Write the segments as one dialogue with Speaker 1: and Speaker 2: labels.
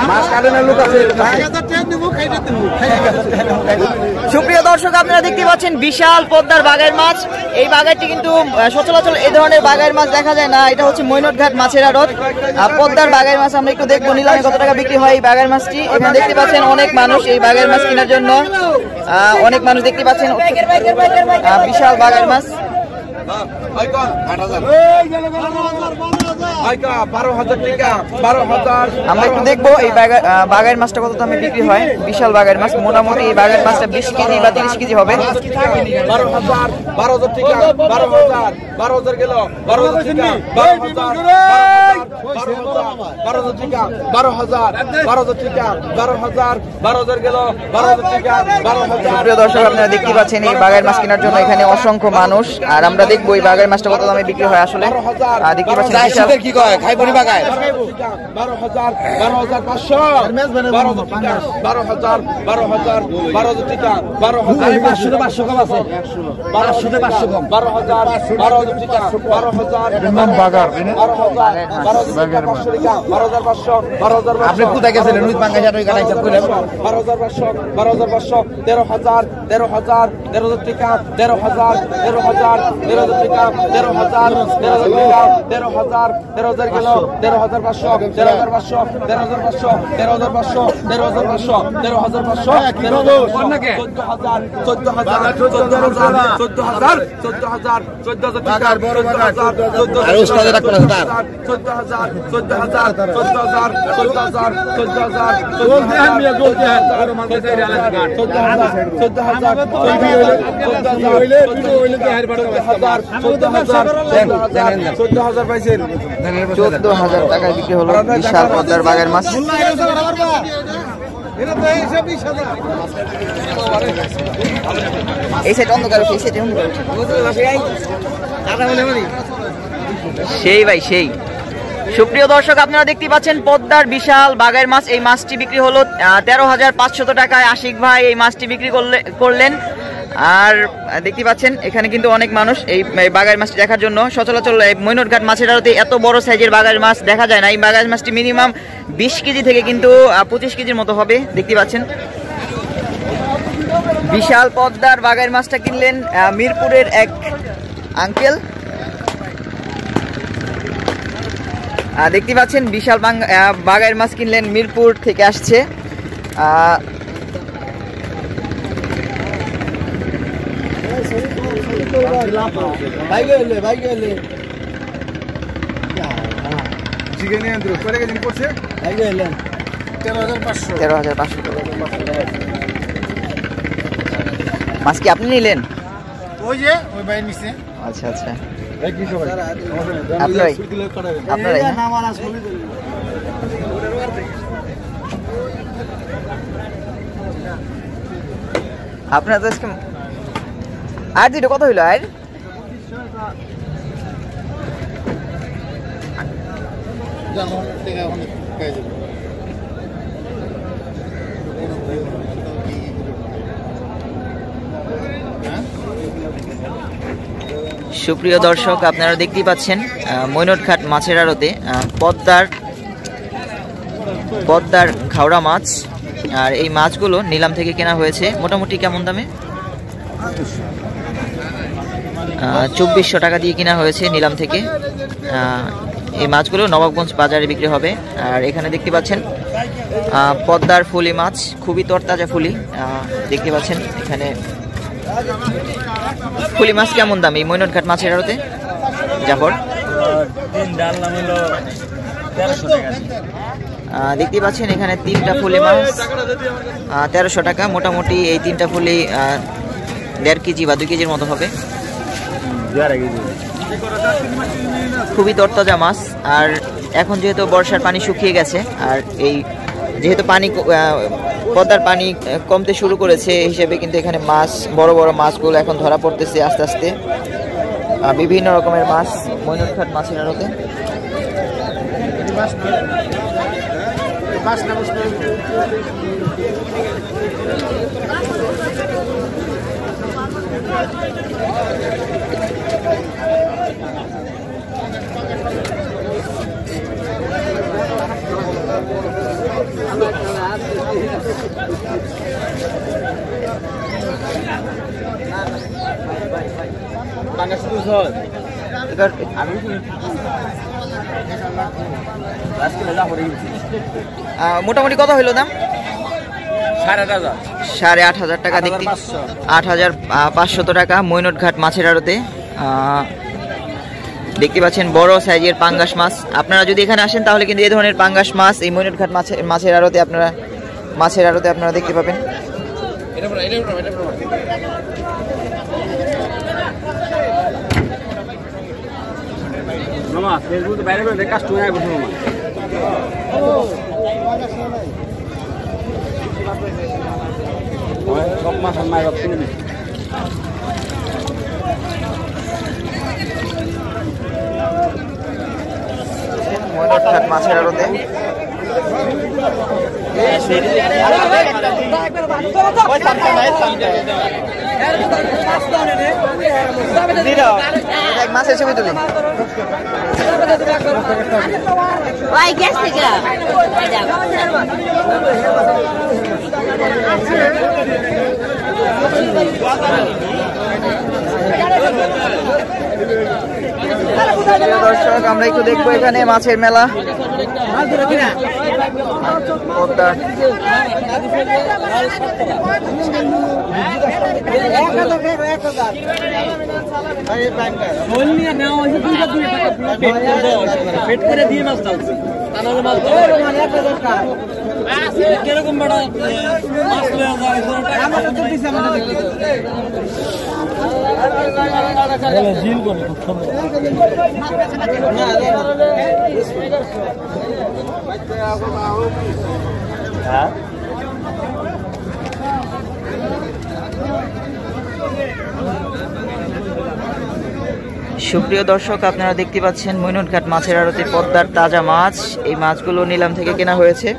Speaker 1: সুপ্রিয় দর্শক, আপনারা দেখতে পাচ্ছেন বিশাল পদ্মার বাগের মাছ। এই বাগেরটি কিন্তু সচরাচর এই ধরনের বাগের মাছ দেখা যায় না। এটা হচ্ছে মৈনটঘাট মাছের আড়ত। পদ্মার বাগের মাছ আমরা একটু দেখবো নিলামে কত টাকা বিক্রি হয় এই বাগের মাছটি। এখানে দেখতে পাচ্ছেন অনেক মানুষ এই বাগের মাছ কেনার জন্য, অনেক মানুষ দেখতে পাচ্ছেন। বিশাল বাগের মাছ আমরা একটু দেখবো এই বাগের মাছটা কত দামে বিক্রি হয়। বিশাল বাগের মাছ, মোটামুটি এই বাগের মাছটা 20 কেজি বা 30 কেজি হবে।
Speaker 2: 12,000 টাকা, 12,000 12,000 গেল, 12,000 টাকা, 12,000 টাকা, 12,000 টাকা, 12,000 গেল, 12,000 টাকা, 12,000।
Speaker 1: প্রিয় দর্শক, আপনারা দেখতে পাচ্ছেন এই বাগের মাছ কেনার জন্য এখানে অসংখ্য মানুষ। আর আমরা দেখবো এই বাগের মাছটা কত দামে বিক্রি হয় আসলে। দেখতে পাচ্ছেন
Speaker 2: কি কয় খাইবনি বাগায় 12,000 12,500 12,000 টাকা 12,000 টাকা 12,000 500 কম আছে 500 কম 12,000 টাকা 12,000 বাগার 12,500 আপনি কোথায় গেছিলেন? ওই পাঙ্গা জায়গা গাড়ি চাপ কইলেন 12,500 13,000 13,000 টাকা 13,000 13,000 টাকা 13,000 13,000 গেল 13,500 13,500 13,500 13,500 13,500 13,500 14,000 টাকা বড় বাজার 14,000 আর উস্তাদে রাখবেন না স্যার 14,000 14,000 14,000 14,000 14,000 বলতে হ্যাঁ মিয়া বলতে হ্যাঁ বড় মাঝে যাই আলাদা 14,000 14,000 হইলে ভিডিও হইলে তো হার বাড়া 14,000 পাইছেন
Speaker 1: 14,000 টাকায় বিক্রি হলো বিশাল পদ্মার বাগের মাছ। এই সাইড অন্ধকার, এই সাইড অন্ধকার। সেই ভাই সেই। সুপ্রিয় দর্শক, আপনারা দেখতে পাচ্ছেন পদ্মার বিশাল বাগের মাছ। এই মাছটি বিক্রি হলো 13,500 টাকায়। আশিক ভাই এই মাছটি বিক্রি করলেন। আর দেখতে পাচ্ছেন এখানে কিন্তু অনেক মানুষ এই বাগের মাছটি দেখার জন্য। সচরাচর মৈনটঘাট মাছের আড়তে এত বড় সাইজের বাগের মাছ দেখা যায় না। এই বাগের মাছটি মিনিমাম 20 কেজি থেকে কিন্তু 25 কেজির মতো হবে। দেখতে পাচ্ছেন বিশাল পদ্মার বাগের মাছটা কিনলেন মিরপুরের এক আঙ্কেল। দেখতে পাচ্ছেন বিশাল বাগের মাছ কিনলেন, মিরপুর থেকে আসছে। মাছ কি আপনি নিলেন?
Speaker 2: ওই যে ওই ভাই নিছে।
Speaker 1: আচ্ছা আচ্ছা, আপনার আর দুটো কত হইলো? আর সুপ্রিয় দর্শক, আপনারা দেখতেই পাচ্ছেন মৈনটঘাট মাছের আড়তে পদ্মার খাওড়া মাছ। আর এই মাছগুলো নিলাম থেকে কেনা হয়েছে। মোটামুটি কেমন দামে? 2400 টাকা দিয়ে কেনা হয়েছে নিলাম থেকে। এই মাছগুলো নবাবগঞ্জ বাজারে বিক্রি হবে। আর এখানে দেখতে পাচ্ছেন পদ্মার ফুলি মাছ, খুবই তরতাজা ফুলি। দেখতে পাচ্ছেন এখানে ফুলি মাছ কেমন দাম এই মৈনটঘাট মাছের আড়তে? জাফর, দেখতে পাচ্ছেন এখানে 3টা ফুলি মাছ 1300 টাকা। মোটামুটি এই 3টা ফুলি 1.5 কেজি বা 2 কেজির মতো হবে। খুবই তরতাজা মাছ। আর এখন যেহেতু বর্ষার পানি শুকিয়ে গেছে, আর এই যেহেতু পদ্মার পানি কমতে শুরু করেছে, হিসেবে কিন্তু এখানে মাছ, বড় বড় মাছগুলো এখন ধরা পড়তেছে আস্তে আস্তে। বিভিন্ন রকমের মাছ মৈনটঘাট মাছের আড়তে। মোটামুটি কত হইলো দাম? 8,500 টাকা। দেখতে 8,500 টাকা মৈনটঘাট মাছের আড়তে। দেখতে পাচ্ছেন বড় সাইজের পাঙ্গাস মাছ। আপনারা যদি এখানে আসেন তাহলে কিন্তু এই ধরনের পাঙ্গাস মাছ এই মৈনটঘাট মাছের আড়তে আপনারা দেখতে পাবেন। মৈনটঘাট মাছের আড়তে মাছের ছবি তুলি। দর্শক আমরা একটু দেখবো এখানে মাছের মেলা।
Speaker 3: কিরকম বড় মাছ
Speaker 1: সুপ্রিয় দর্শক আপনারা দেখতে পাচ্ছেন মৈনটঘাট মাছের আড়তে পদ্মার তাজা মাছ। এই মাছগুলো নিলাম থেকে কেনা হয়েছে।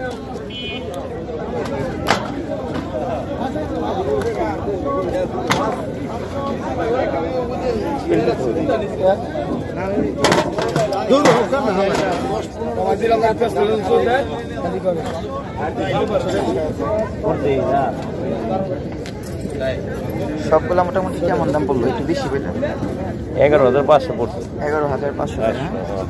Speaker 1: সবগুলা মোটামুটি কেমন দাম পড়লো? একটু বেশি পেলাম।
Speaker 3: 11,500 পড়ছে।
Speaker 1: 11,500 টাকা।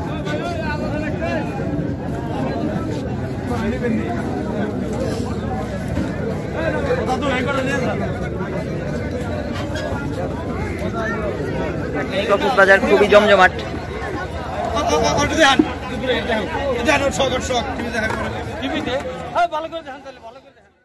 Speaker 1: কক্সবাজার খুবই জমজমাট।